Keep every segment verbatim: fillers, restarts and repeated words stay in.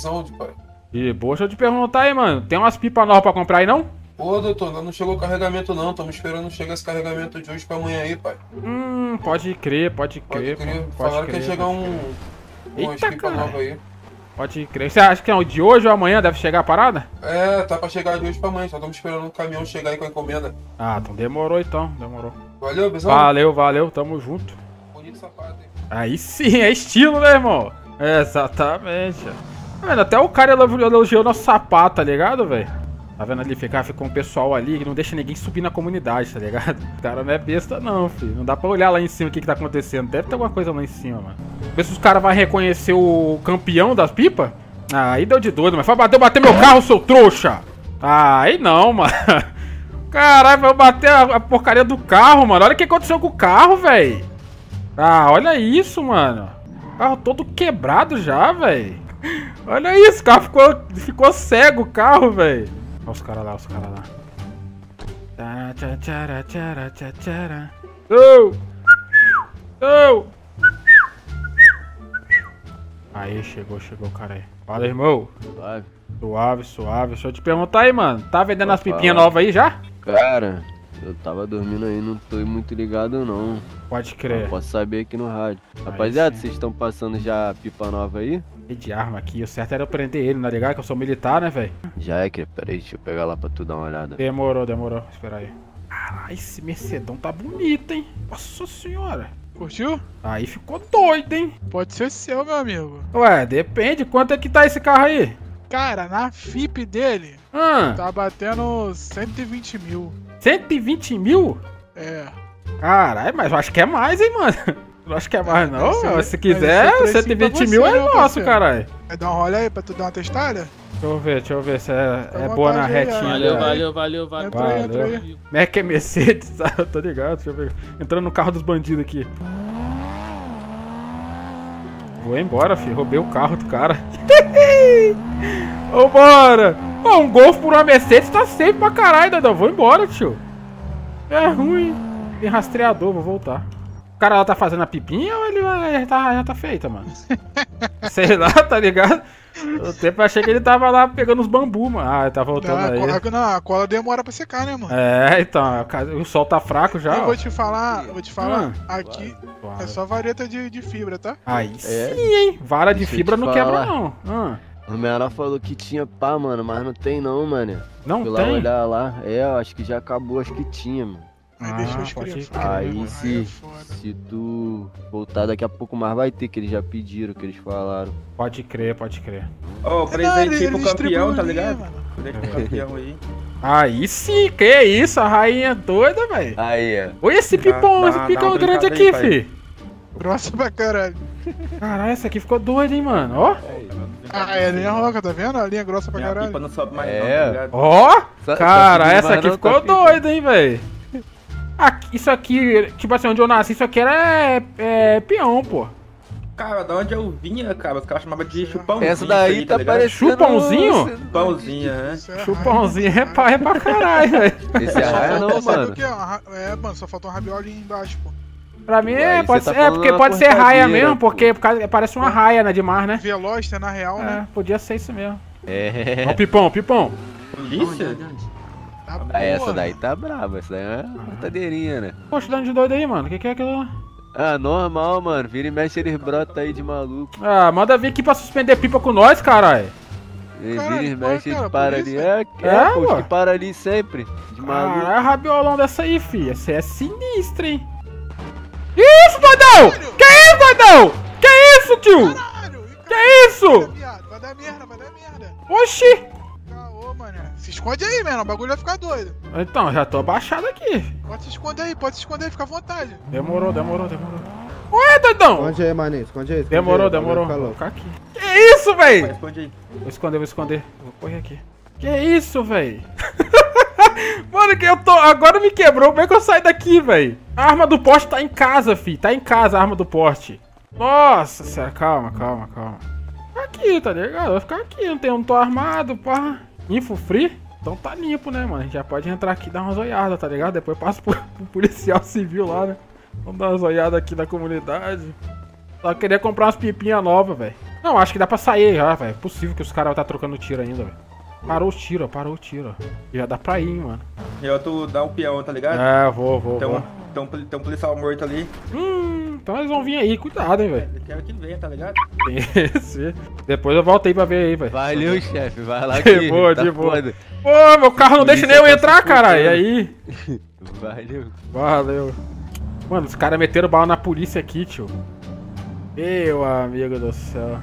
Belezão, pai. E boa, deixa eu te perguntar aí, mano. Tem umas pipas novas pra comprar aí, não? Pô, doutor, ainda não chegou o carregamento não. Estamos esperando chegar esse carregamento de hoje pra amanhã aí, pai. Hum, pode crer, pode crer. Pode crer. Pode Falaram crer, que ia chegar um... umas Eita, pipas cara. novas aí. Pode crer. Você acha que é o de hoje ou amanhã deve chegar a parada? É, tá pra chegar de hoje pra amanhã. Só estamos esperando o caminhão chegar aí com a encomenda. Ah, então demorou então, demorou. Valeu, Bezão? Valeu, valeu, tamo junto. Bonito sapato, hein? Aí sim, é estilo, né, irmão? É, exatamente. Tá vendo? Até o cara elogiou, elogiou nosso sapato, tá ligado, velho? Tá vendo ali, ficar, fica um pessoal ali que não deixa ninguém subir na comunidade, tá ligado? O cara não é besta não, filho. Não dá pra olhar lá em cima o que que tá acontecendo. Deve ter alguma coisa lá em cima, mano. Vê se os caras vão reconhecer o campeão das pipas. Ah, aí deu de doido, mas vai bater, bater meu carro, seu trouxa! Ah, aí não, mano. Caralho, vai bater a, a porcaria do carro, mano. Olha o que aconteceu com o carro, velho. Ah, olha isso, mano. O carro todo quebrado já, velho. Olha isso, o carro ficou, ficou cego, o carro, velho. Olha os caras lá, os caras lá. Oh! Oh! Aí, chegou, chegou o cara aí. Fala, irmão. Suave. Suave, suave. Deixa eu te perguntar aí, mano. Tá vendendo as Pode pipinhas falar. novas aí já? Cara, eu tava dormindo aí, não tô muito ligado não. Pode Não crer. posso saber aqui no rádio. Rapaziada, sim. vocês estão passando já pipa nova aí? De arma aqui. O certo era eu prender ele, não é ligado? Que eu sou militar, né, velho? Já é, que peraí, deixa eu pegar lá pra tu dar uma olhada. Demorou, demorou. Espera aí. Caralho, esse Mercedão tá bonito, hein? Nossa senhora. Curtiu? Aí ficou doido, hein? Pode ser seu, meu amigo. Ué, depende. Quanto é que tá esse carro aí? Cara, na F I P dele, Ah, tá batendo cento e vinte mil. cento e vinte mil? É. Caralho, mas eu acho que é mais, hein, mano? Eu não acho que é mais, não. Esse- Se esse quiser, precinho cento e vinte pra mil você, é meu nosso, parceiro. caralho. Vai dar um rolê aí pra tu dar uma testada? Deixa eu ver, deixa eu ver se é, Fica à é boa na vontade aí, retinha. valeu, ali, ó. valeu, valeu, valeu. Entra aí, entra Valeu. aí. Como é que é Mercedes? Tá, eu tô ligado, deixa eu ver. Entrando no carro dos bandidos aqui. Vou embora, filho. Roubei o carro do cara. Vambora! Pô, um Golf por uma Mercedes tá safe pra caralho, Dadão. Vou embora, tio. É ruim. Tem rastreador, vou voltar. O cara lá tá fazendo a pipinha ou ele vai- já tá, já tá feita, mano? Sei lá, tá ligado? O tempo eu achei que ele tava lá pegando os bambu, mano. Ah, ele tá voltando Não, a aí. cola, não, a cola demora pra secar, né, mano? É, então, o sol tá fraco já. Eu ó. vou te falar, eu vou te falar, Ah. aqui Suave. é só vareta de, de fibra, tá? Aí É. sim, hein? Vara de Deixa eu fibra te não quebra, falar. não. Ah, O menor falou que tinha pá, mano, mas não tem não, mano. não Fui lá tem? olhar lá. É, eu acho que já acabou, acho que tinha, mano. Aí Ah, deixa os pode cria crer, foda, Aí mano. se, é foda. se tu voltar daqui a pouco mais vai ter, que eles já pediram, que eles falaram. Pode crer, pode crer. Ô, É nada, presente ele pro campeão, distribui tá ali, ligado? mano. Presente pro campeão aí. Aí sim, que isso, a rainha doida, velho. Aí, ó. Olha esse Dá- pipão, dá- esse dá picão uma grande brincada aqui, aí, pai. fi. Grossa pra caralho. Caralho, essa aqui ficou doida, hein, mano. Ó, Ah, é a linha roca, tá vendo? A linha grossa pra Minha caralho. pipa não sobe mais É. não, tá ligado? ó. Tá- Cara, tá essa subindo aqui mais não, ficou tá pipa. doida, hein, velho. Aqui, isso aqui, tipo assim, onde eu nasci, isso aqui era é, é, peão, pô. Cara, da onde eu vinha, cara, os caras chamavam de chupãozinho. Essa daí isso tá ligado? parecendo... Chupãozinho? Chupãozinho, né? Isso é Chupãozinho é pra, é pra caralho, velho. Esse é Só raia faltou- não, sabe mano. o que é? Uma ra- É, mano, só faltou um rabioli embaixo, pô. Pra mim Aí é, você pode tá ser, é falando porque uma pode ser raia cortadeira, mesmo, pô. porque por causa- parece uma raia, né, demais, né? Veloz, na real, É, né? podia ser isso mesmo. Ó É. o pipão, pipão. Polícia? Tá Ah, essa boa. daí tá brava, essa daí é uma cortadeirinha, né? Poxa, dando de doido aí, mano. O que, que é aquilo lá? Ah, normal, mano. Vira e mexe, eles brotam aí de maluco. Ah, manda vir aqui pra suspender pipa com nós, caralho. Eles Caralho, vira e porra, mexe, cara, eles param ali. polícia? É, é, É, pô, os ué. que param ali sempre. De maluco. Caralho, rabiolão dessa aí, fi. Essa é sinistra, hein? Isso, doidão! Que isso, doidão? Que isso, tio? Caralho! Que isso? Vai dar merda, vai dar merda, vai dar merda. Oxi! Caô, mané. Se esconde aí, mano. O bagulho vai ficar doido. Então, já tô abaixado aqui. Pode se esconder aí, pode se esconder aí, fica à vontade. Demorou, demorou, demorou. Ué, doidão! Esconde aí, maninho, esconde aí. esconde Demorou, aí, o bagulho demorou. fica Vou louco. ficar aqui. Que isso, véi? Responde aí. Vou esconder, vou esconder. Vou correr aqui. Que isso, véi? Mano, que eu tô... Agora me quebrou. Como é que eu saio daqui, véi? A arma do poste tá em casa, fi. Tá em casa a arma do poste. Nossa senhora, calma, calma, calma. Aqui, tá ligado? Vou ficar aqui, não, tem, não tô armado, pá. Info free? Então tá limpo, né, mano? A gente já pode entrar aqui e dar umas olhadas, tá ligado? Depois passa pro, pro policial civil lá, né? Vamos dar umas olhadas aqui na comunidade. Só queria comprar umas pipinhas novas, velho. Não, acho que dá pra sair já, velho. É possível que os caras tá trocando tiro ainda, velho. Parou o tiro, parou o tiro. Já dá pra ir, mano. E eu tu dá um peão, tá ligado? É, vou, vou, Tem um, vou. tem um, tem um policial morto ali. Hum, então eles vão vir aí, cuidado, hein, velho. Eu quero que venha, tá ligado? Esse. Depois eu volto aí pra ver aí, velho. Valeu, chefe. Vai lá que De boa, tá de boa. foda. Pô, meu carro não deixa nem eu Polícia tá entrar, se cara. E fudendo. aí? Valeu. Valeu. Mano, os caras meteram bala na polícia aqui, tio. Meu amigo do céu.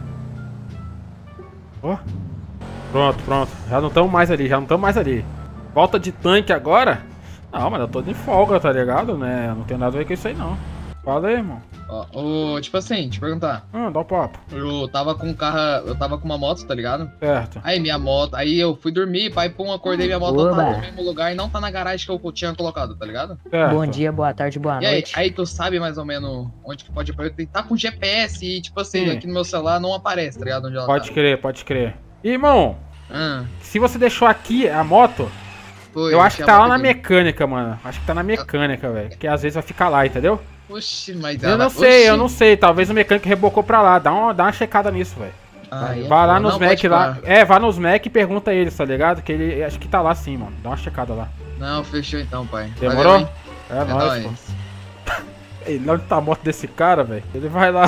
Ó. Pronto, pronto. Já não estamos mais ali, já não estamos mais ali. Volta de tanque agora? Não, mas eu tô de folga, tá ligado? Né? Não tem nada a ver com isso aí, não. Fala aí, irmão. Ó, ô, tipo assim, te perguntar. Ah, dá o papo. Eu tava com um carro, eu tava com uma moto, tá ligado? Certo. Aí minha moto, aí eu fui dormir, pai, pum, acordei, minha moto não tá Oba. no mesmo lugar e não tá na garagem que eu tinha colocado, tá ligado? Certo. Bom dia, boa tarde, boa E aí, noite. aí tu sabe mais ou menos onde que pode ir pra eu tá com G P S e, tipo assim, Sim. aqui no meu celular não aparece, tá ligado? Onde ela Pode tá. crer, pode crer. Irmão, Ah, se você deixou aqui a moto, foi, eu acho que deixei tá a lá moto na aqui. mecânica, mano. Acho que tá na mecânica, velho. Que às vezes vai ficar lá, entendeu? Oxi, mas Eu ela- não sei, oxi. eu não sei. Talvez o mecânico rebocou pra lá. Dá uma, dá uma checada nisso, velho. Ai, é Vai lá foda. nos Não, Mac pode lá. pá. É, vai nos Mac e pergunta a eles, tá ligado? Que ele acho que tá lá sim, mano. Dá uma checada lá. Não, fechou então, pai. Demorou? Valeu, hein? É, É nóis, pô. nóis. Ei, onde tá a moto desse cara, velho? Ele vai lá.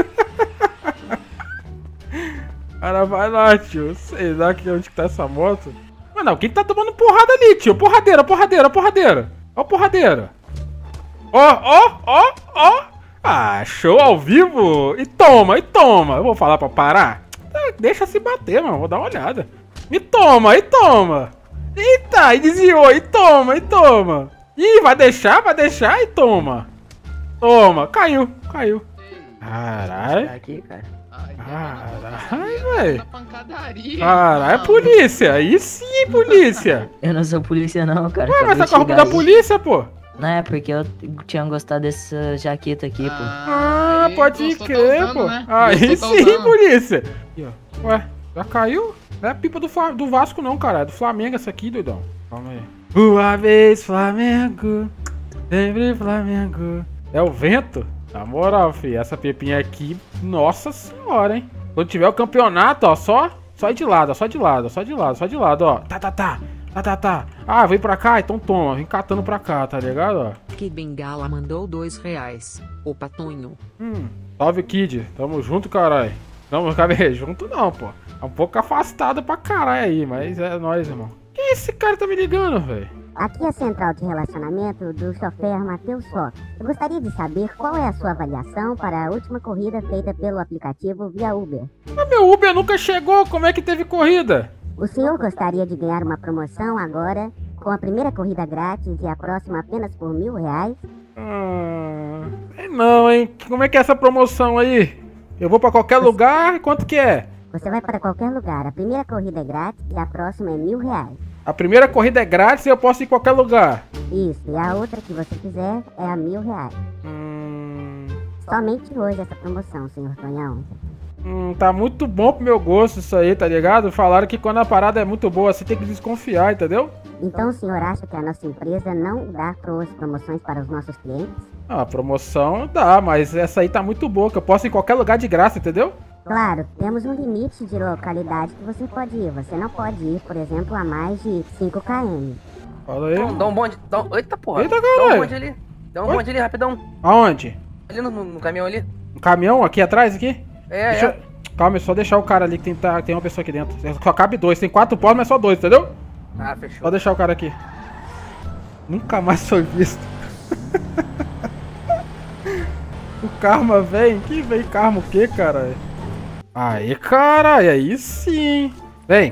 O cara vai lá, tio. Sei lá que onde que tá essa moto. Mano, alguém tá tomando porrada ali, tio. Porradeira, porradeira, porradeira. Ó, porradeira. Ó, ó, ó, ó. Ah, show ao vivo. E toma, e toma. Eu vou falar pra parar. Ah, deixa se bater, mano. Vou dar uma olhada. E toma, e toma. Eita, e desviou. E toma, e toma. Ih, vai deixar, vai deixar e toma. Toma, caiu, caiu. Caralho. Tá aqui, cara. Ai, Caralho, velho. na pancadaria. Caralho, Não. polícia. Aí sim, polícia. Eu não sou polícia não, cara. Ué, acabei mas tá de com a roupa chegar da aí. polícia, pô. Não, é porque eu tinha gostado dessa jaqueta aqui, pô. Ah, aí, pode gostou, tá crer, usando, pô. né? Aí Gostou, tá sim, usando. polícia. Aqui, ó. Ué, já caiu? Não é pipa do, Fla- do Vasco não, cara. É do Flamengo essa aqui, doidão. Calma aí. Uma vez Flamengo, sempre Flamengo. É o vento? Na moral, filho, essa pepinha aqui, nossa senhora, hein. Quando tiver o campeonato, ó, só, só ir de lado, ó, só de lado, só de lado, só de lado, ó. Tá, tá, tá. Tá, tá, tá. Ah, vem pra cá? Então toma. Vem catando pra cá, tá ligado, ó? Que Bengala mandou dois reais. Opa, Tonho. Hum, salve, Kid. Tamo junto, caralho. Tamo, cadê? Junto não, pô. É um pouco afastado pra caralho aí, mas é nóis, irmão. Quem esse cara tá me ligando, velho? Aqui é a central de relacionamento do chofer Matheus Só. Eu gostaria de saber qual é a sua avaliação para a última corrida feita pelo aplicativo via Uber. Mas meu Uber nunca chegou, como é que teve corrida? O senhor gostaria de ganhar uma promoção agora, com a primeira corrida grátis e a próxima apenas por mil reais? Ah, sei não, hein? Como é que é essa promoção aí? Eu vou pra qualquer lugar, quanto que é? Você vai para qualquer lugar, a primeira corrida é grátis e a próxima é mil reais. A primeira corrida é grátis e eu posso ir em qualquer lugar. Isso, e a outra que você quiser é a mil reais. Hum, Somente hoje essa promoção, senhor Tonhão. hum, tá muito bom pro meu gosto isso aí, tá ligado? Falaram que quando a parada é muito boa, você tem que desconfiar, entendeu? Então o senhor acha que a nossa empresa não dá pro- promoções para os nossos clientes? Ah, a promoção dá, mas essa aí tá muito boa, que eu posso ir em qualquer lugar de graça, entendeu? Claro, temos um limite de localidade que você pode ir. Você não pode ir, por exemplo, a mais de cinco quilômetros. Fala aí. Dá um bonde. Dá um... Eita porra. Eita, Dá caralho. um bonde ali. Dá um Oi? bonde ali, rapidão. Aonde? Ali no, no- no caminhão ali. Um caminhão aqui atrás, aqui? É, Deixa é. eu- Calma, é só deixar o cara ali que tem, tá- tem uma pessoa aqui dentro. Só cabe dois, tem quatro portas, mas só dois, entendeu? Ah, fechou. Só deixar o cara aqui. Nunca mais foi visto. O karma vem? Que vem karma o que, cara? Aí, caralho, aí sim. Vem.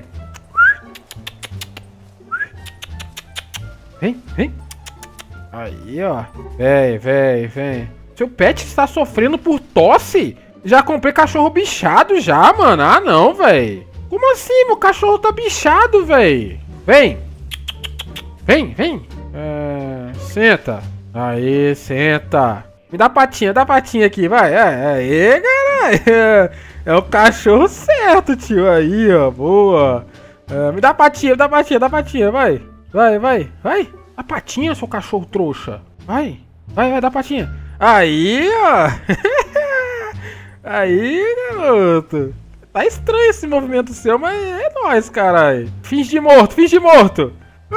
Vem, vem. Aí, ó. Vem, vem, vem. Seu pet está sofrendo por tosse? Já comprei cachorro bichado já, mano. Ah, não, velho. Como assim? Meu cachorro tá bichado, velho. Vem. Vem, vem. É, senta. Aí, senta. Me dá patinha, dá patinha aqui, vai. É, aí, caralho. É o cachorro certo, tio. Aí, ó. Boa. É, me dá patinha, me dá patinha, dá patinha, vai. Vai, vai, vai. Dá patinha, seu cachorro trouxa. Vai. Vai, vai, dá patinha. Aí, ó. Aí, garoto. Tá estranho esse movimento seu, mas é nóis, caralho. Finge de morto, finge de morto.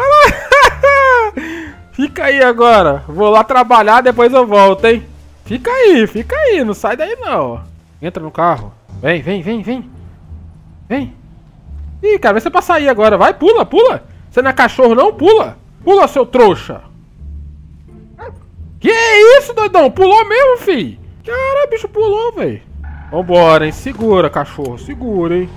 Fica aí agora. Vou lá trabalhar, depois eu volto, hein. Fica aí, fica aí. Não sai daí, não. Entra no carro. Vem, vem, vem, vem. Vem. Ih, cara, vai ser pra sair agora. Vai, pula, pula. Você não é cachorro, não? Pula. Pula, seu trouxa. Que isso, doidão? Pulou mesmo, fi. Caralho, bicho pulou, velho. Vambora, hein. Segura, cachorro. Segura, hein.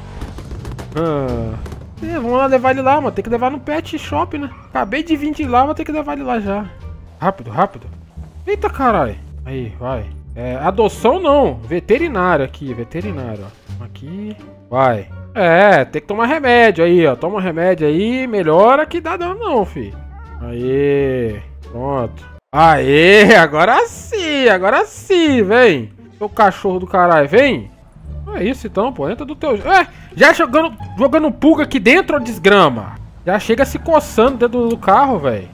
Ah. É, vamos lá levar ele lá, mano. Tem que levar no pet shop, né? Acabei de vir de lá, vou ter que levar ele lá já. Rápido, rápido. Eita, caralho. Aí, vai. É, adoção não. Veterinário aqui, veterinário, ó. Aqui. Vai. É, tem que tomar remédio aí, ó. Toma remédio aí, melhora que dá dano não, fi. Aí. Pronto. Aê, agora sim, agora sim, vem. Seu cachorro do caralho, vem. É isso então, pô, entra do teu... É, já jogando, jogando pulga aqui dentro, ó, desgrama. Já chega se coçando dentro do carro, velho.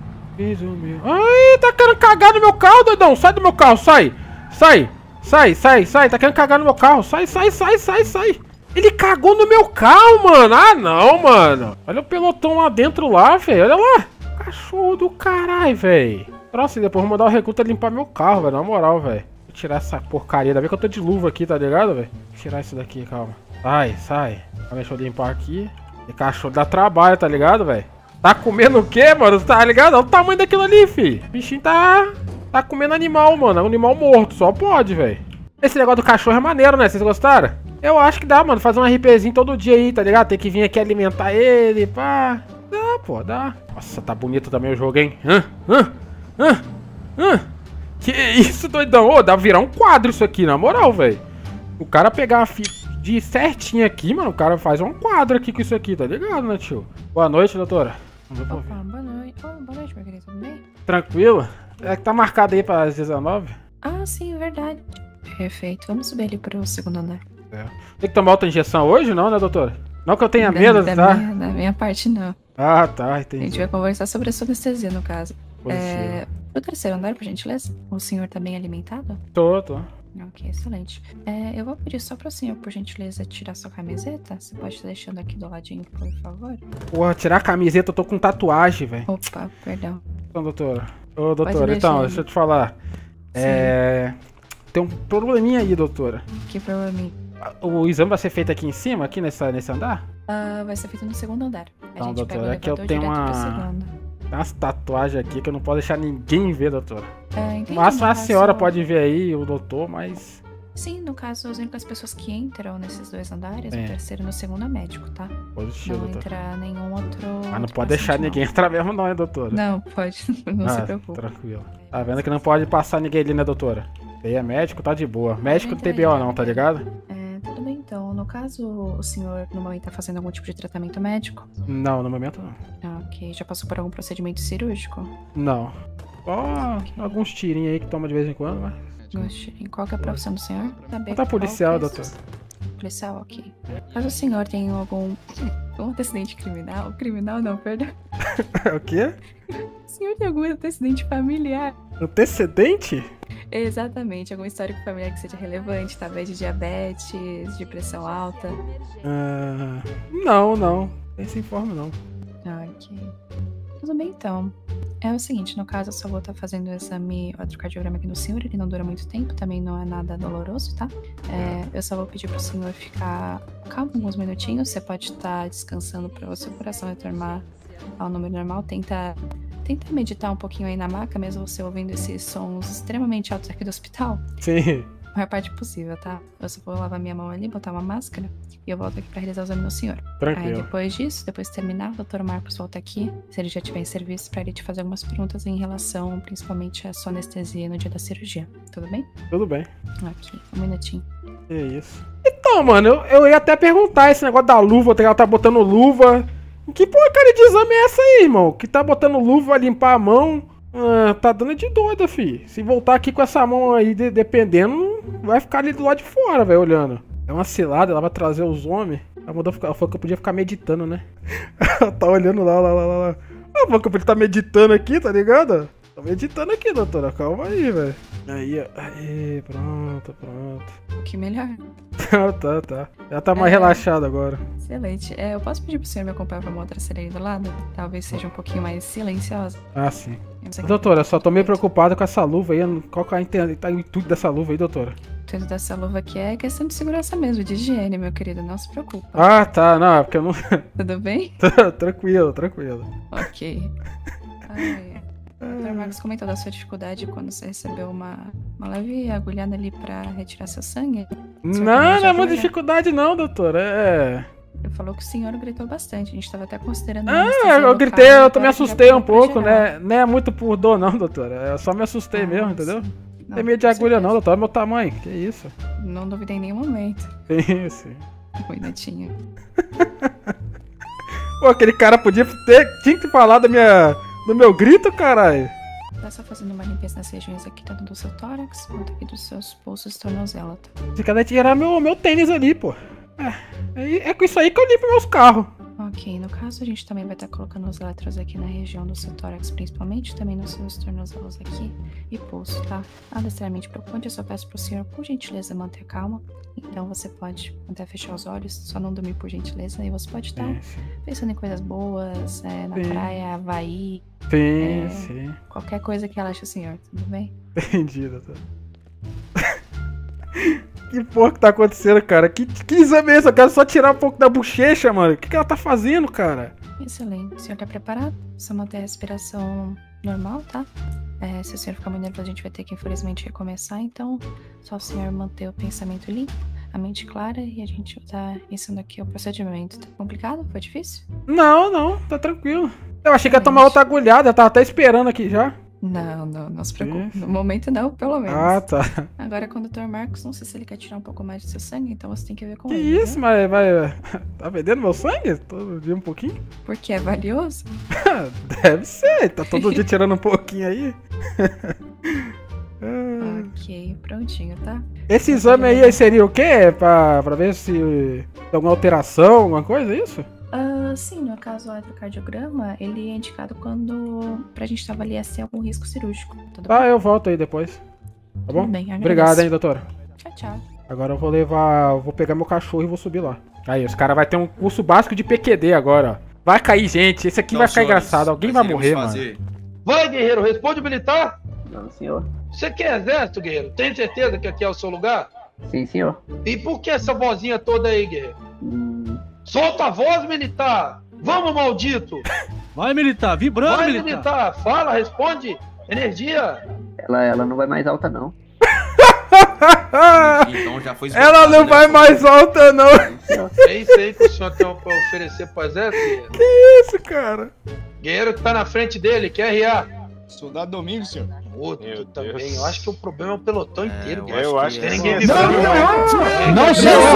Ai, tá querendo cagar no meu carro, doidão. Sai do meu carro, sai. Sai, sai, sai, sai. Tá querendo cagar no meu carro. Sai, sai, sai, sai, sai. Ele cagou no meu carro, mano. Ah, não, mano. Olha o pelotão lá dentro lá, velho. Olha lá. Cachorro do caralho, velho. Nossa, e depois vou mandar o recruta limpar meu carro, velho. Na moral, velho. Vou tirar essa porcaria. Ainda bem que eu tô de luva aqui, tá ligado, velho? Vou tirar isso daqui, calma. Sai, sai. Deixa eu limpar aqui. E cachorro dá trabalho, tá ligado, velho? Tá comendo o quê, mano? Tá ligado? Olha o tamanho daquilo ali, fi. O bichinho tá... Tá comendo animal, mano. É um animal morto. Só pode, velho. Esse negócio do cachorro é maneiro, né? Vocês gostaram? Eu acho que dá, mano. Fazer um RPzinho todo dia aí, tá ligado? Tem que vir aqui alimentar ele, pá. Dá, pô, dá. Nossa, tá bonito também o jogo, hein? Hã? Hã? Hã? Hã? Que isso, doidão? Ô, dá pra virar um quadro isso aqui, na moral, velho. O cara pegar a fita de certinho aqui, mano. O cara faz um quadro aqui com isso aqui, tá ligado, né, tio? Boa noite, doutora. Opa, boa noite. Oh, boa noite, meu querido, tudo bem? Tranquilo? É que tá marcado aí para as dezenove? Ah, sim, verdade. Perfeito. Vamos subir ali pro segundo andar. É. Tem que tomar outra injeção hoje, não, né, doutora? Não que eu tenha da, medo, da tá? Minha, da minha parte, não. Ah, tá, entendi. A gente vai conversar sobre a sua anestesia, no caso. Positivo. É, o terceiro andar, por gentileza? O senhor tá bem alimentado? Tô, tô. Ok, excelente. É, eu vou pedir só pro senhor, por gentileza, tirar sua camiseta. Você pode estar deixando aqui do ladinho, por favor? Porra, tirar a camiseta, eu tô com tatuagem, velho. Opa, perdão. Então, doutora. Ô, doutora, então, deixa eu te falar. Sim. É... Tem um probleminha aí, doutora. Que probleminha? O exame vai ser feito aqui em cima, aqui nessa, nesse andar? Uh, vai ser feito no segundo andar. A então, gente doutora, pega o é que eu tenho uma... Tem umas tatuagens aqui que eu não posso deixar ninguém ver, doutora. É, entendi, no máximo a caso... senhora pode ver aí, o doutor, mas... Sim, no caso, as únicas pessoas que entram nesses dois andares, é. o terceiro e no segundo é médico, tá? Positivo, não doutor. entra nenhum outro... Mas não outro pode deixar não. ninguém entrar mesmo não, hein, doutora? Não, pode. Não ah, se preocupe. Tranquilo. Tá vendo que não pode passar ninguém ali, né, doutora? Aí é médico, tá de boa. Médico não tem B O não, tá ligado? É, tudo bem então. No caso, o senhor no momento tá fazendo algum tipo de tratamento médico? Não, no momento não. Ah, ok. Já passou por algum procedimento cirúrgico? Não. Só okay. alguns tirinhos aí que toma de vez em quando, mas... Alguns tirinhos. Qual que é a profissão do senhor? Saber tá policial, doutor. Policial, ok. Mas o senhor tem algum... algum antecedente criminal? Criminal não, perdão. O quê? O senhor tem algum antecedente familiar? Antecedente? Exatamente, algum histórico familiar que seja relevante, talvez de diabetes, de pressão alta. Uh, não, não. Nem se informa, não. Ah, ok. Tudo bem, então. É o seguinte, no caso, eu só vou estar fazendo o exame eletrocardiograma aqui no senhor, ele não dura muito tempo, também não é nada doloroso, tá? É, eu só vou pedir pro senhor ficar calmo alguns minutinhos, você pode estar descansando para o seu coração retornar ao número normal, tenta... Tenta meditar um pouquinho aí na maca, mesmo você ouvindo esses sons extremamente altos aqui do hospital. Sim. A maior parte possível, tá? Eu só vou lavar minha mão ali, botar uma máscara e eu volto aqui pra realizar o exame no senhor. Tranquilo. Aí depois disso, depois de terminar, o doutor Marcos volta aqui, se ele já tiver em serviço, pra ele te fazer algumas perguntas em relação, principalmente, à sua anestesia no dia da cirurgia. Tudo bem? Tudo bem. Aqui, um minutinho. É isso. Então, mano, eu, eu ia até perguntar esse negócio da luva, ela tá botando luva... Que porcaria de exame é essa aí, irmão? Que tá botando luva, vai limpar a mão. Ah, tá dando de doida, fi. Se voltar aqui com essa mão aí, de, dependendo, vai ficar ali do lado de fora, velho, olhando. É uma cilada, ela vai trazer os homens. Ela mandou ficar, ela falou que eu podia ficar meditando, né? Ela tá olhando lá, lá, lá, lá. Ela falou que eu podia estar meditando aqui, tá ligado? tô meditando aqui, doutora. Calma aí, velho. Aí, ó. Aí, pronto, pronto. Que melhor. Tá, tá, tá. Já tá mais É. relaxado agora. Excelente. É, eu posso pedir pro senhor me acompanhar pra uma outra cela aí do lado? Talvez seja um pouquinho mais silenciosa. Ah, sim. Eu sei que- Doutora, eu só tô meio preocupado com essa luva aí. Qual que é a inten- tá o intuito dessa luva aí, doutora? Tudo dessa luva aqui é questão de segurança mesmo, de higiene, meu querido. Não se preocupa. Ah, tá. Não, é porque eu não... Tudo bem? Tranquilo, tranquilo. Ok. Ai, o doutor Marcos comentou da sua dificuldade quando você recebeu uma, uma leve agulhada ali pra retirar seu sangue. O senhor Não, também não já é muita foi, né? dificuldade não, doutora. É... Ele falou que o senhor gritou bastante. A gente tava até considerando. Ah, anestesia eu local, gritei, eu agora tô me já assustei foi um pra pouco, geral. né? Não é muito por dor não, doutora. Eu só me assustei Ah, mesmo, entendeu? sim. Não Não, tem medo de com agulha não, certeza. doutora. Olha meu tamanho. Que isso? Não duvidei em nenhum momento. Sim, sim. Oi, netinha. Pô, aquele cara podia ter... Tinha que falar da minha... do meu grito, caralho. Tá só fazendo uma limpeza nas regiões aqui, tanto do seu tórax quanto aqui dos seus pulsos e tornozela, tá? Esse cara tirar meu, meu tênis ali, pô. É, é, é com isso aí que eu limpo meus carros. Ok, no caso a gente também vai estar colocando os elétrodos aqui na região do seu tórax, principalmente, também nos seus tornozelos aqui e pulso, tá? Nada extremamente preocupante, eu só peço pro senhor, por gentileza, manter calma. Então você pode até fechar os olhos, só não dormir por gentileza, e você pode estar Sim, sim. pensando em coisas boas, é, na Sim. praia, Havaí, Sim, É. sim. qualquer coisa que relaxe o senhor, tudo bem? Entendi, doutor. Que porra que tá acontecendo, cara? Que, que exame é esse? Eu quero só tirar um pouco da bochecha, mano. O que, que ela tá fazendo, cara? Excelente. O senhor tá preparado? Só manter a respiração normal, tá? É, se o senhor ficar muito nervoso, a gente vai ter que, infelizmente, recomeçar. Então, só o senhor manter o pensamento limpo, a mente clara, e a gente vai estar ensinando aqui o procedimento. Tá complicado? Foi difícil? Não, não. Tá tranquilo. Eu achei que ia tomar outra agulhada. Eu tava até esperando aqui já. Não, não, não se preocupe. Sim, sim. No momento não, pelo menos. Ah, tá. Agora com o doutor Marcos, não sei se ele quer tirar um pouco mais do seu sangue, então você tem que ver com Que ele. isso, viu? mas vai... Tá vendendo meu sangue? Todo dia um pouquinho? Porque é valioso? Deve ser. Tá todo dia tirando um pouquinho aí. Ah. Ok, prontinho, tá? Esse exame aí seria o quê? Pra, pra ver se tem alguma alteração, alguma coisa, é isso? Ah, sim, no caso do eletrocardiograma, ele é indicado quando pra gente avaliar se tem algum risco cirúrgico. Tudo Tá, bem? eu volto aí depois. Tá bom? Tudo bem, agradeço. Obrigado, hein, doutora. Tchau, tchau. Agora eu vou levar... eu vou pegar meu cachorro e vou subir lá. Aí, os caras vão ter um curso básico de P Q D agora, ó. Vai cair gente, esse aqui vai ficar engraçado. Alguém vai morrer, mano. Vai, guerreiro, responde o militar. Não, senhor. Você quer exército, guerreiro? Tem certeza que aqui é o seu lugar? Sim, senhor. E por que essa vozinha toda aí, guerreiro? Hum, Solta a voz, militar! Vamos, maldito! Vai, militar, vibrando, Vai, militar. militar! Fala, responde! Energia! ela, ela não vai mais alta, não. Então já foi Ela não vai mais alta, não. É isso aí que o senhor tem pra oferecer pro exército, guerreiro? Que isso, cara? Guerreiro que tá na frente dele, Q R A. Soldado Domingo, senhor. Outro também. Eu acho que o problema é o pelotão inteiro, guerreiro. eu acho que Tem é. ninguém Não, vibrando, não, não. não,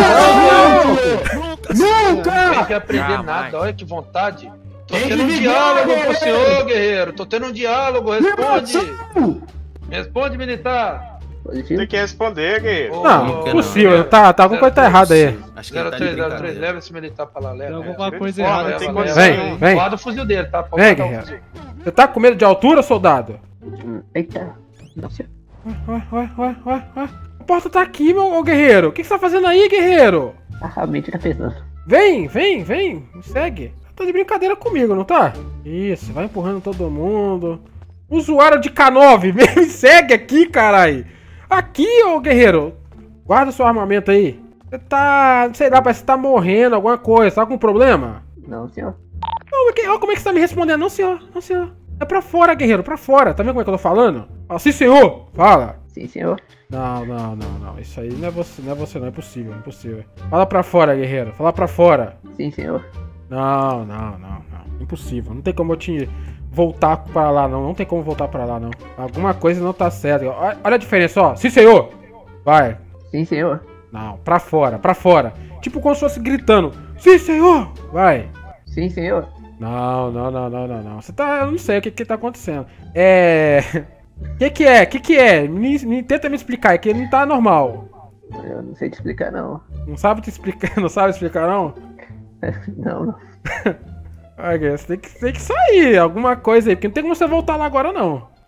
Não tem que aprender nada, olha que vontade. Tô tendo um diálogo com o senhor, guerreiro. Tô tendo um diálogo, responde. Responde, militar. Tem que responder, guerreiro. Não, impossível. Tá, tá, alguma coisa tá errada aí. zero três zero três, leva esse militar pra lá, leva. Tem alguma leva. coisa Leva, errada, leva, tem leva. condição. Vem, vem. Guarda o fuzil dele, tá? Pode Vem, guardar o guerreiro. fuzil. Você tá com medo de altura, soldado? Eita. Não, senhor. Ué, ué, ué, ué, ué. A porta tá aqui, meu ô, guerreiro. O que que você tá fazendo aí, guerreiro? A mente tá pesando. Vem, vem, vem. Me segue. Tá de brincadeira comigo, não tá? Isso, vai empurrando todo mundo. Usuário de K nove, me segue aqui, carai. Aqui, ô guerreiro. Guarda seu armamento aí. Você tá, sei lá, parece que tá morrendo, alguma coisa. Tá com problema? Não, senhor. Não, que- ó, como é que você tá me respondendo? Não, senhor. Não, senhor. É pra fora, guerreiro, pra fora. Tá vendo como é que eu tô falando? Ah, sim, senhor. Fala. Sim, senhor. Não, não, não, não. Isso aí não é você, não é você, não. É possível, é impossível. Fala pra fora, guerreiro. Fala pra fora. Sim, senhor. Não, não, não, não. Impossível. Não tem como eu te voltar pra lá, não. Não tem como voltar pra lá, não. Alguma coisa não tá certa. Olha, olha a diferença, ó. Sim, senhor. Vai. Sim, senhor. Não, pra fora, pra fora. Tipo como se fosse gritando. Sim, senhor. Vai. Sim, senhor. Não, não, não, não, não, não. Você tá. Eu não sei o que que tá acontecendo. É. O que que é? O que que é? Me, me- tenta me explicar, é que não tá normal. Eu não sei te explicar, não. Não sabe te explicar, não sabe explicar, não? Não, não. Ah, você tem que, tem que sair, alguma coisa aí, porque não tem como você voltar lá agora, não.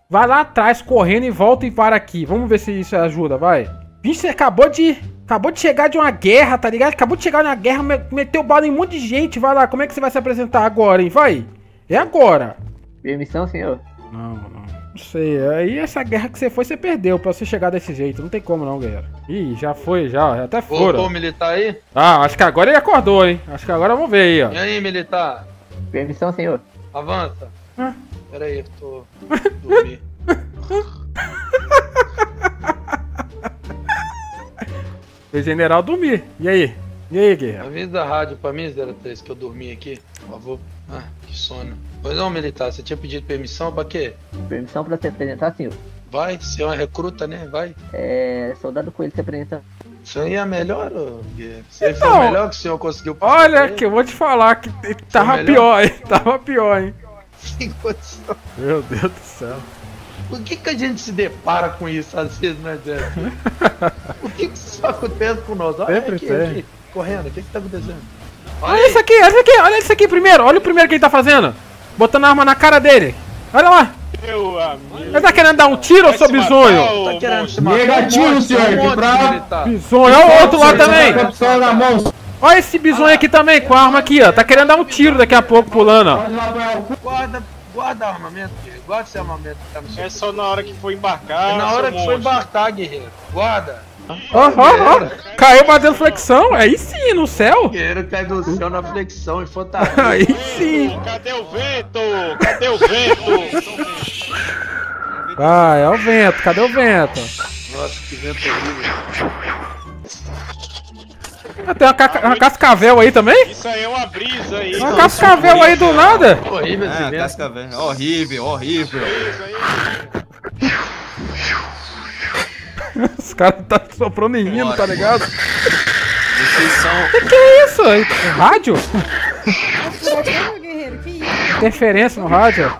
vai lá atrás correndo e volta e para aqui. Vamos ver se isso ajuda, vai. Bicho, você acabou de... Acabou de chegar de uma guerra, tá ligado? Acabou de chegar na guerra, meteu bala em um monte de gente. Vai lá, como é que você vai se apresentar agora, hein? Vai. É agora. Permissão, senhor? Não, não. Não sei. Aí essa guerra que você foi, você perdeu pra você chegar desse jeito. Não tem como não, guerreiro. Ih, já foi, já. já até foram. Voltou o militar aí? Ah, acho que agora ele acordou, hein? Acho que agora vamos ver aí, ó. E aí, militar? Permissão, senhor? Avança. Ah. Pera aí, eu tô... dormir. O general dormir. E aí? E aí, guerreiro? Avisa a rádio pra mim, zero três, que eu dormi aqui, por favor. Ah, que sono. Pois não, militar, você tinha pedido permissão pra quê? Permissão pra se apresentar, senhor? Vai, você é uma recruta, né? Vai. É... Soldado Coelho se apresenta. Isso aí é melhor, ô, guerreiro? Isso aí foi Não. o melhor que o senhor conseguiu passar. Olha, que eu vou te falar que tava melhor? pior, hein? Tava pior, hein? Sem condição. Meu Deus do céu. Por que que a gente se depara com isso às vezes, né, Zé? Por que que isso acontece com nós? Olha Sempre aqui, tem. aqui, correndo, o que que tá acontecendo? Olha isso aqui, olha isso aqui, olha isso aqui primeiro. Olha o primeiro que ele tá fazendo. Botando a arma na cara dele. Olha lá. Meu amigo. Ele tá querendo dar um tiro, seu bisonho? Tá querendo se matar? Negativo, senhor, que pra... Bisonho, olha o outro lá também. Olha esse bisonho aqui também, com a arma aqui, ó. Tá querendo dar um tiro daqui a pouco, pulando, ó. Guarda, guarda armamento, guerreiro. Guarda esse armamento que tá no seu. É só na hora que for embarcar. É na hora que seu for monstro. embarcar, guerreiro. Guarda. Ó, ó, ó. Caiu batendo flexão. Aí sim, no céu. Guerreiro cai do céu na flexão, infantaria. Aí sim. Cadê o vento? Cadê o vento? Ah, é o vento. Cadê o vento? Nossa, que vento horrível. Ah, tem uma, ca uma cascavel aí também? Isso aí é uma brisa aí. Uma cascavel aí do nada. Horrível esse Ah, vento. cascavel. Horrível, horrível. Os caras tá soprando em hino, tá ligado? Vocês são... Que que é isso? É rádio? Interferência no rádio.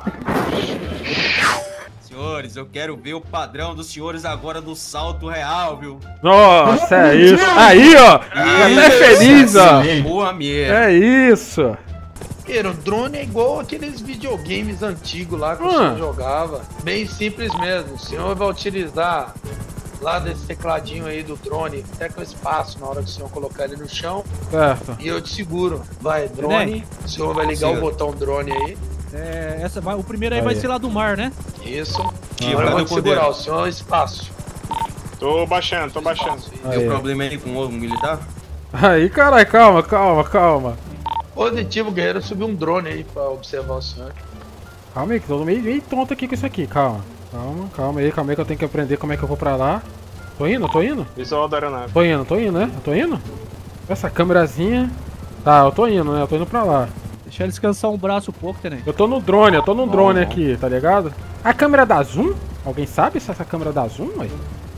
Senhores, eu quero ver o padrão dos senhores agora do salto real, viu? Nossa, é isso. Aí, ó. Até feliz, ó. Boa mesmo. É isso. Guerreiro, o drone é igual aqueles videogames antigos lá que o Hum. senhor jogava. Bem simples mesmo. O senhor vai utilizar lá desse tecladinho aí do drone, até com espaço na hora que o senhor colocar ele no chão. Certo. E eu te seguro. Vai, drone. O senhor vai ligar Senhor. o botão drone aí. É, essa vai, o primeiro aí Aí. vai ser lá do mar, né? Isso. Tio, Agora eu vou cadê te o poder? segurar, o senhor é espaço. Tô baixando, tô baixando. Tem Aí. um problema aí com o militar? Aí, caralho, calma, calma, calma. Positivo, guerreiro, subiu um drone aí pra observar o senhor. Calma aí, que tô meio, meio tonto aqui com isso aqui, calma. Calma, calma aí, calma aí que eu tenho que aprender como é que eu vou pra lá. Tô indo, tô indo? Visual da aeronave. Tô indo, tô indo, né? Eu tô indo? Essa câmerazinha... Tá, eu tô indo, né? Eu tô indo pra lá. Deixa ele descansar um braço um pouco, tenente. Eu tô no drone, eu tô no drone aqui, tá ligado? A câmera dá zoom? Alguém sabe se essa câmera dá zoom, ué?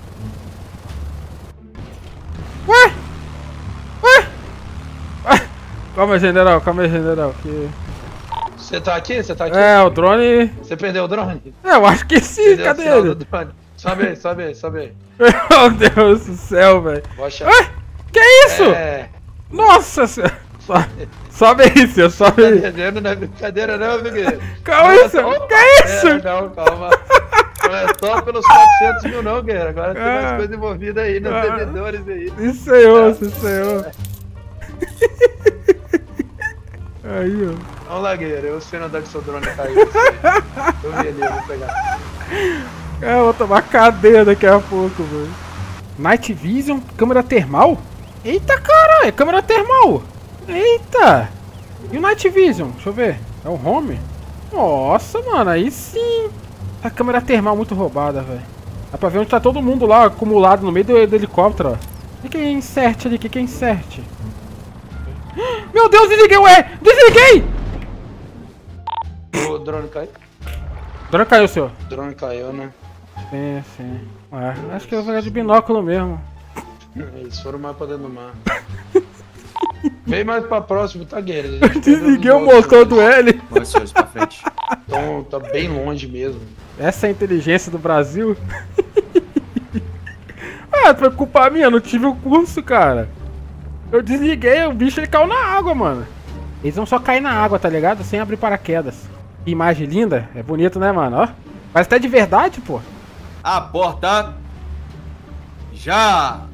Ué? Ué? Ué? Calma aí, general, calma aí, general. Que... Você tá aqui? Você tá aqui? É, o drone... Você perdeu o drone? É, eu acho que sim, Perdeu o cadê sinal do ele? drone. Sobe aí, sobe aí, sobe aí. Meu Deus do céu, velho. Vou achar. Ué? Que isso? É. Nossa senhora. So- Sobe aí, senhor, sobe aí. Perdendo não é brincadeira não, viu, guerreiro? Calma aí, senhor. Que isso? É, não, calma. Não é só pelos quatrocentos mil não, guerreiro. Agora tem Ah. mais coisa envolvida aí nos Ah. servidores aí. Sim, senhor, sim, senhor. Aí, ó. Vamos lá, guerreiro. Eu sei onde é que seu drone caiu. Eu sei. Eu vi ali, eu vou pegar. É, eu vou tomar cadeia daqui a pouco, velho. Night Vision, câmera termal? Eita, caralho, câmera termal. Eita. E o Night Vision? Deixa eu ver. É o Home? Nossa, mano, aí sim. A câmera termal muito roubada, velho. Dá pra ver onde tá todo mundo lá, acumulado no meio do, do helicóptero, ó. O que, que é insert ali? O que, que é insert? Meu Deus, desliguei, ué! Desliguei! O drone caiu? O drone caiu, senhor. O drone caiu, né? Sim, sim. Ué, acho que eu vou jogar de binóculo mesmo. Eles foram mais pra dentro do mar. Vem mais pra próximo, tá, guerreiro? Desliguei o motor do L. Vai, senhores, pra frente. Então tá bem longe mesmo. Essa é a inteligência do Brasil? Ah, foi culpa minha, eu não tive o curso, cara. Eu desliguei, o bicho ele caiu na água, mano. Eles vão só cair na água, tá ligado? Sem abrir paraquedas. Que imagem linda. É bonito, né, mano? Ó. Mas até de verdade, pô. A porta. Já.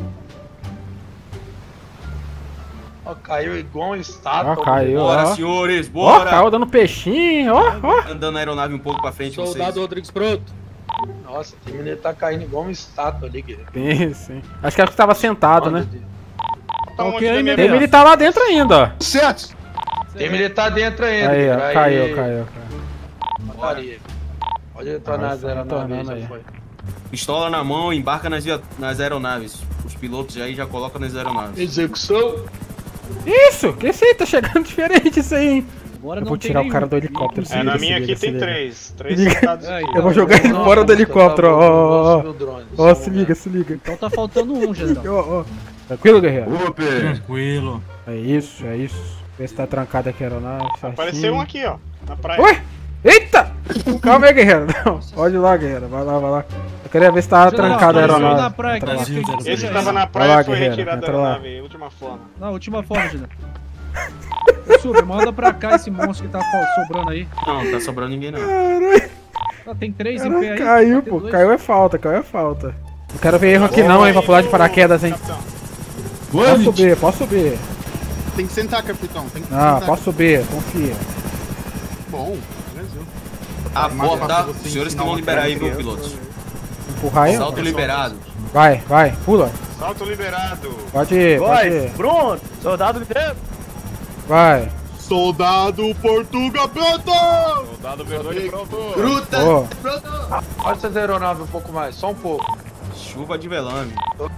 Ó, caiu igual um estátua. Ó, caiu, Bora, ó. senhores, Ó, bora. caiu dando peixinho, ó, ó. Andando a aeronave um pouco pra frente, Soldado vocês. Rodrigues pronto. Nossa, tem menino tá caindo igual uma estátua ali, guerreiro. Sim, sim. Acho que era que tava sentado, né? Tá ok aí, Tem militar lá dentro ainda, ó. Certo. Tem militar dentro ainda. Aí, ó, guerreiro. caiu, Aí. caiu, caiu. Mataria. Pode retornar as aeronaves, já aí. foi. Pistola na mão, embarca nas, via- nas aeronaves. Os pilotos aí já colocam nas aeronaves. Execução. Isso, que esse aí tá chegando diferente isso aí, hein? Agora Eu não vou tem tirar o nenhum. cara do helicóptero. se É, liga, na se minha liga, aqui se tem liga. três. Três Liga. soldados Eu aqui. vou jogar ele fora do helicóptero, ó, ó, ó. Ó, se liga, se liga. Então tá faltando um, general. Ó, ó. Tranquilo, guerreiro? Tranquilo. É isso, é isso. Vê se tá trancada aqui a aeronave. Apareceu um aqui, ó. Na praia. Oi! Eita! Calma aí, guerreiro. Não, pode ir lá, guerreiro. Vai lá, vai lá. Eu queria ver se tava General, trancada a apareceu aeronave. na praia, Entra lá. que- que- Esse que- tava na Vai praia lá, e foi guerreiro, retirado da entra lá. aeronave. Última forma. Na última forma, general. Super, manda pra cá esse monstro que tá fal- sobrando aí. Não, tá sobrando ninguém não. Ah, tem três em Caralho, pé aí. caiu, tem pô. dois. Caiu é falta, caiu é falta. Não quero ver erro aqui não, hein. Pra pular de paraquedas, hein. Posso subir, posso subir. Tem que sentar, capitão. Tem que Ah, sentar. posso subir, confia. Bom, Brasil. A Mais porta. fácil você Os senhores que ensinar vão uma liberar aí, criança. viu, pilotos? Empurrar aí? Salto liberado. Vai, vai, pula. Salto liberado. Pode ir, pode ir. Pronto, soldado liberado. Vai. Soldado Portuga pronto! Soldado verdade pronto. Gruta. Ô. Olha essas aeronaves um pouco mais, só um pouco. Chuva de velame.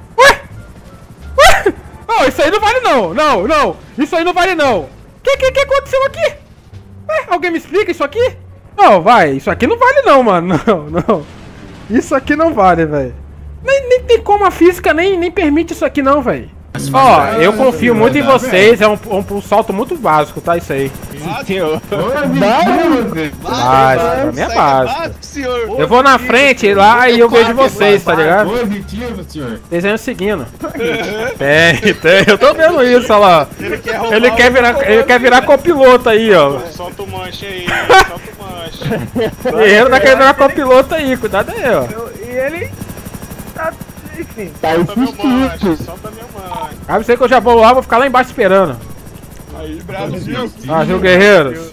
Não, isso aí não vale não. Não, não. Isso aí não vale não. O que, que, que aconteceu aqui? Ué, alguém me explica isso aqui? Não, vai. Isso aqui não vale não, mano. Não, não. Isso aqui não vale, velho. Nem, nem tem como a física nem, nem permite isso aqui não, velho. Ó, eu confio muito em vocês. É um, um, um salto muito básico, tá? Isso aí. Básico, pra mim é básico. Eu vou na frente lá e eu vejo vocês, tá ligado? Vocês vêm seguindo. Tem, tem. Eu tô vendo isso, olha lá. Ele quer virar, ele quer virar copiloto aí, ó. Solta o manche aí, solta o manche. Guerreiro tá querendo virar copiloto aí, cuidado aí, ó. E ele tá, enfim. Tá Solta meu manche, solta meu manche. Sabe, sei que eu já vou lá, vou ficar lá embaixo esperando. Aí, Brasil. Brasil, guerreiros.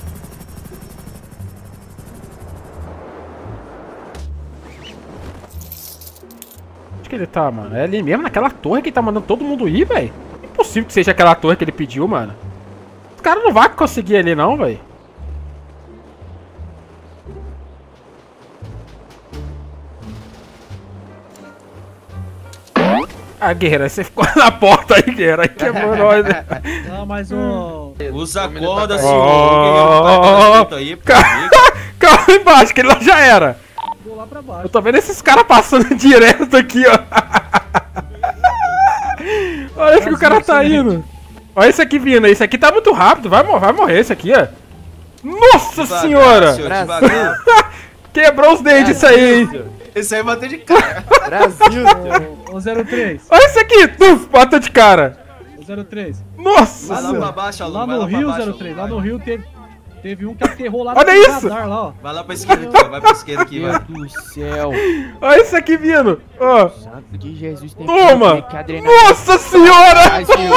Onde que ele tá, mano? É ali mesmo, naquela torre que ele tá mandando todo mundo ir, velho. Impossível que seja aquela torre que ele pediu, mano. Os caras não vão conseguir ali não, velho. Ah, guerreiro, você ficou na porta aí, guerreiro. Aí quebrou nós, né? Não, mas o... Usa a corda, senhor. Oh, Guerreiro, tá aí, calma, calma embaixo, que ele lá já era. Vou lá pra baixo. Eu tô vendo esses caras passando direto aqui, ó. Olha que o cara tá indo. Olha esse aqui vindo. Esse aqui tá muito rápido. Vai, vai morrer esse aqui, ó. Nossa Devagar, senhora! senhor, devagar. Quebrou os dentes isso aí, hein? Esse aí bateu de cara. Brasil. O zero três. Olha esse aqui. Tuf, bateu de cara. O zero três. Nossa Vai lá senhora. pra baixo, aluno. Lá vai no lá pra Rio, baixo, zero aluno, três. vai. Lá no Rio teve, teve um que aterrou lá Olha no isso! radar, lá, ó. Vai lá pra esquerda aqui, ó. Vai pra esquerda aqui, vai. Meu Deus do céu. Olha esse aqui vindo. Ó. Santo de Jesus. tem Toma! que adrenalina. Nossa senhora! Brasil,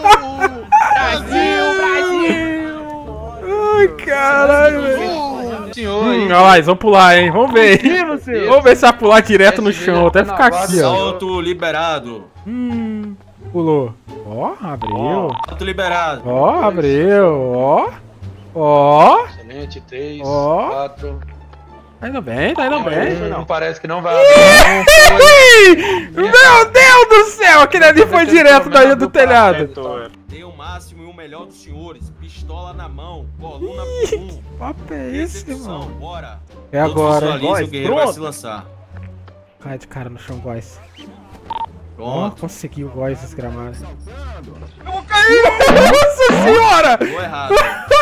Brasil. Ai, caralho, velho. Senhor Hum, aí. olha lá, eles vão pular, hein? Vamos ver. Vamos ver se vai pular direto no chão. Até ficar aqui, ó. Salto liberado. Hum, pulou. Ó, abriu. Salto liberado. Ó, abriu. Ó. Ó. Excelente, três, Ó. quatro. Tá indo bem, tá indo bem. Não parece que não vai abrir. Meu Deus do céu! Aquele ali foi direto daí do telhado. Dê o máximo e o melhor dos senhores. Pistola na mão. Coluna por um. Que papo é esse, Execução, mano? bora. É Todos agora, hein? visualizem, o guerreiro vai se lançar. Cai de cara no chão, boys. Ó, Pronto. conseguiu o boys desgramado. Eu vou cair! Nossa senhora! Tô errado.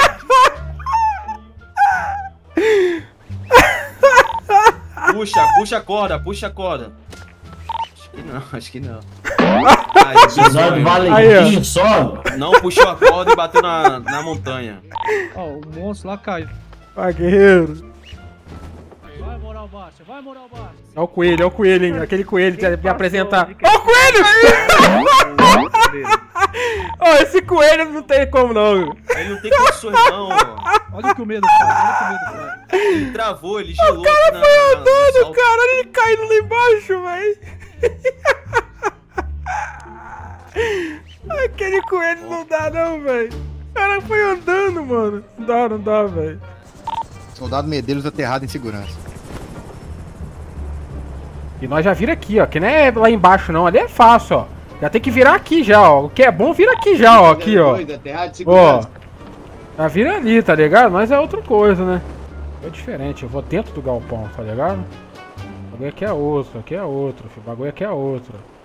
Puxa, puxa a corda, puxa a corda. Acho que não, acho que não. Aí, Aí, ó. só. não puxou a corda e bateu na, na montanha. Ó, o monstro lá caiu. Vai, guerreiro. moral baixa, vai moral baixa. Olha o coelho, olha o coelho, hein? Aquele coelho que me apresentar. Olha o coelho! Ó, esse coelho não tem como não. Ele não tem condições não, ó. Olha o que o medo faz, olha o que o medo faz. Ele travou, ele gelou. O cara na, foi na, andando, cara, ele caindo lá embaixo, velho. Aquele coelho não dá não, velho. O cara foi andando, mano. Não dá, não dá, velho. Soldado Medeiros aterrado em segurança. E nós já vira aqui, ó. Que não é lá embaixo, não. Ali é fácil, ó. Já tem que virar aqui já, ó. O que é bom, vira aqui já, ó. Aqui, ó. Ó. Já vira ali, tá ligado? Mas é outra coisa, né? É diferente. Eu vou dentro do galpão, tá ligado? O bagulho aqui é outro, aqui é outro. O bagulho aqui é outro.